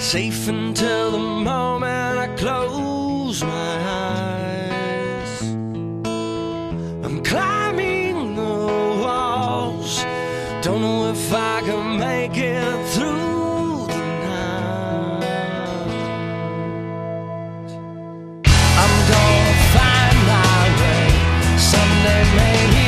safe until the moment I close my eyes. I'm climbing the walls, don't know if I can make it through the night. I'm gonna find my way someday, maybe.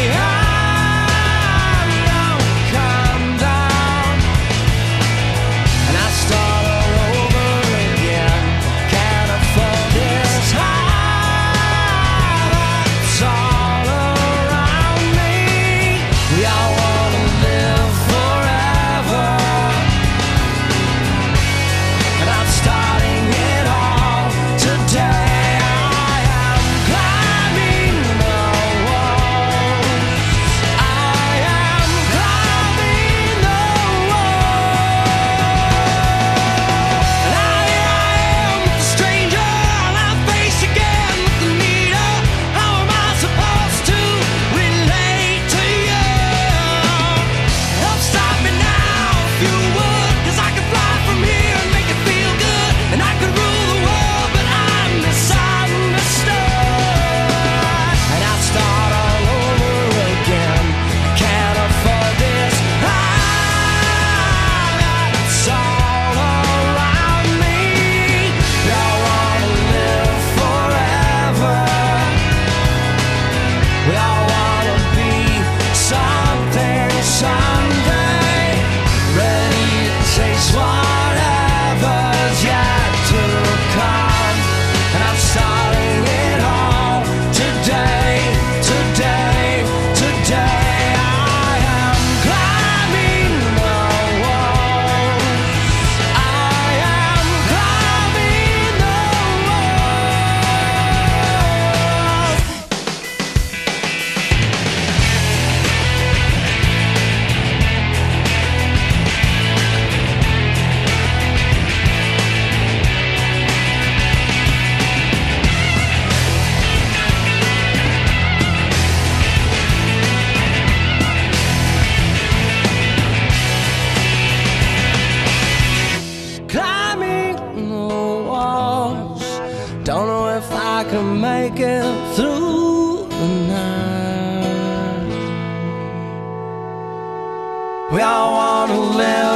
Don't know if I can make it through the night. We all wanna live